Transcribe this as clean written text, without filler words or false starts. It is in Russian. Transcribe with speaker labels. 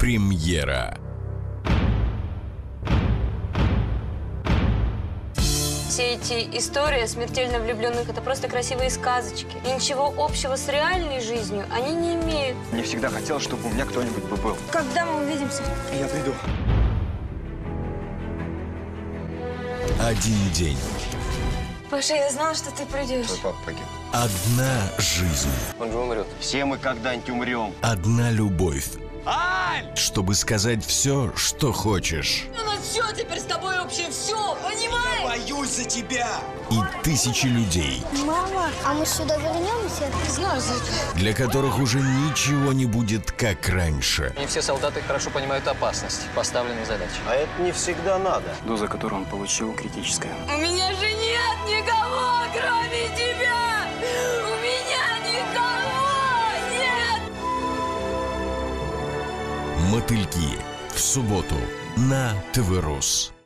Speaker 1: Премьера.
Speaker 2: Все эти истории о смертельно влюбленных – это просто красивые сказочки. И ничего общего с реальной жизнью они не имеют.
Speaker 3: Мне всегда хотелось, чтобы у меня кто-нибудь бы был.
Speaker 2: Когда мы увидимся?
Speaker 3: Я приду.
Speaker 1: Один день.
Speaker 2: Паша, я знала, что ты придешь.
Speaker 3: Твой папа погиб.
Speaker 1: Одна жизнь.
Speaker 3: Он же умрет. Все мы когда-нибудь умрем.
Speaker 1: Одна любовь.
Speaker 3: Аль!
Speaker 1: Чтобы сказать все, что хочешь.
Speaker 2: У нас все теперь с тобой общее, все, понимаешь?
Speaker 3: Боюсь за тебя!
Speaker 1: И тысячи людей,
Speaker 4: Мама, а мы сюда вернемся?
Speaker 2: Знаю, Зайка.
Speaker 1: для которых уже ничего не будет, как раньше.
Speaker 5: Не все солдаты хорошо понимают опасность поставленной задачи.
Speaker 3: А это не всегда надо. Доза, которую он получил, критическая.
Speaker 2: У меня же нет никого, кроме тебя! У меня никого нет!
Speaker 1: Мотыльки. В субботу на ТВ Рус.